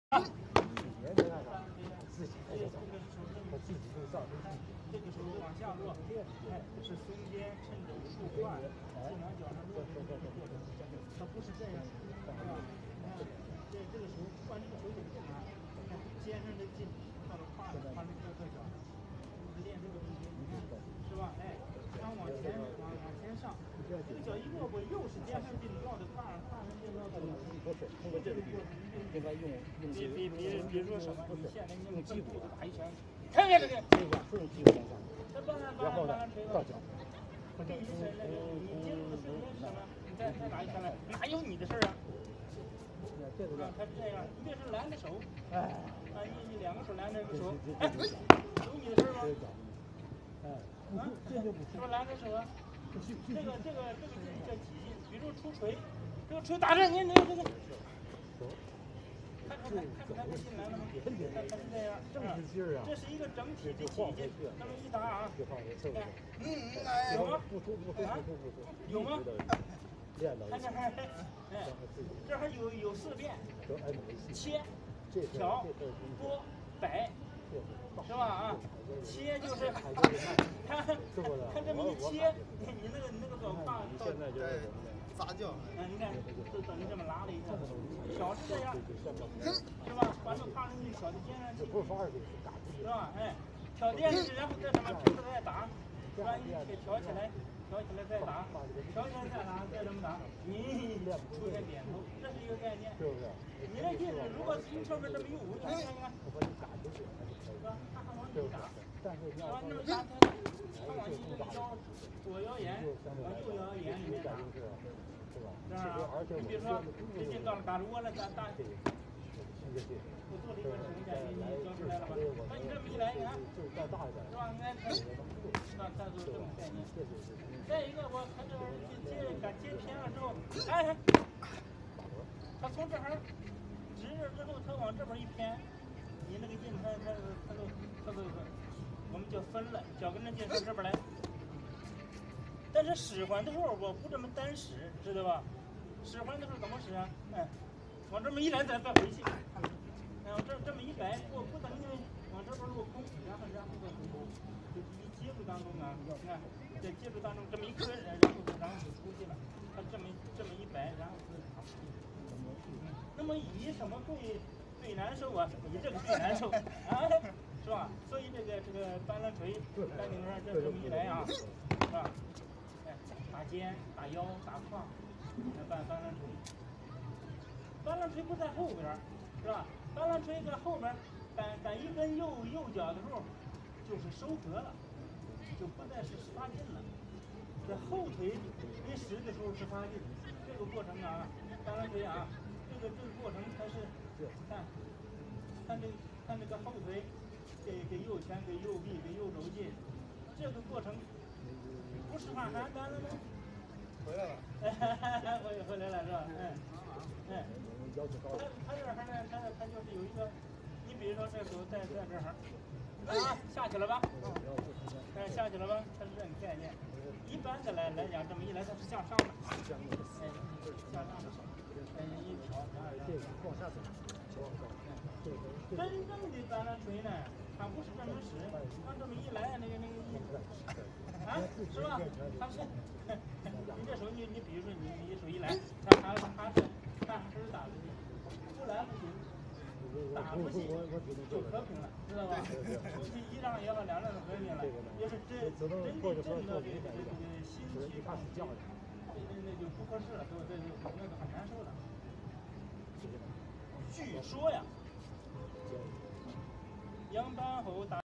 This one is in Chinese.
这个时候往下落，哎，是松肩，趁着竖胯，尽量脚上落的过程，它不是这样，是吧？这个时候换这个手怎么动啊？看肩上的劲到了胯了，胯这个脚，练这个东西，你看是吧？哎，刚往前上，这个脚一落过，又是肩上劲到的胯上，胯上劲到的。 不是，通过这个应该用别说什么，你现在用击鼓打一拳，看见这个， 是用击鼓向上，然后呢到脚。 第一是那个你接触的瞬间是什么？你再打一拳来，哪有你的事儿啊？他是这样，你别说拦着手，哎，你两个手拦着个手，哎，有你的事儿吗？ 哎， 是不是拦着手啊？这个劲叫几劲？比如出锤，这个锤打着你这个。看这劲来了吗？它是这样，这是一个整体的起劲，那么一打啊，有吗？有吗？看这还，哎，这还有4变，切、挑、拨、摆，是吧？啊，切就是看这么一切，你那个手胯现在就是撒娇。 你看，就等于这么拉了一下，挑是这样，是吧？把这胯上去挑在肩上去，是吧？哎，挑垫子，然后再什么？平着再打，把你给挑起来再打，挑起来再打，再这么打，你出现点头，这是一个概念。你那劲如果从上面这么一捂，你看，是吧？他还往里打，是吧？那么打他往你这个腰左腰眼往右腰眼里面打。是吧？你比如说，这劲到了打着窝了，打。我做了一个什么概念？你教出来了吧？那你这么一来，你看，是吧？你看，那就是这么概念。再一个，我他这接偏了之后，哎，他从这儿直着之后，他往这边一偏，你那个劲，他都，我们叫分了，脚跟着劲上这边来。但是使唤的时候我不这么单使，知道吧？使唤的时候怎么使啊？哎，往这么一来再回去，然后这么一摆，不等于往这边落空，然后再回头，就一接触当中啊，你看在接触当中这么一磕，然后就出去了。他这么一摆，然后那么以什么最难受啊？以这个最难受啊，是吧？所以这个搬榔锤在你们这么一来啊，是吧？打肩、打腰、打胯，搬榔锤。搬榔锤不在后边，是吧？搬榔锤在后边，赶一根右脚的时候，就是收合了，就不再是发劲了。在后腿一使的时候是发劲，这个过程啊，搬榔锤啊，这个过程它是看这个后腿给右拳、给右臂、给右肘劲，这个过程。不是喊邯郸了吗？ 回来了。 回来了是吧？哎。他这儿他就是有一个，你比如说这手在这儿，啊，下去了吧？下去了吧？它是这种概念。一般的来讲，这么一来它是向上的，向上的，一挑， 往下走。 真正的搬榔锤呢，它不是这么使，它这么一来那个啊，是吧？他是，你这手你比如说你手一来，他还是打出去，不来不行，打不进就和平了，知道吧？夫妻1让也好，2让的和平了，也是真正的这个心气放教的，那就不合适了，那个很难受的。据说呀，杨班侯打。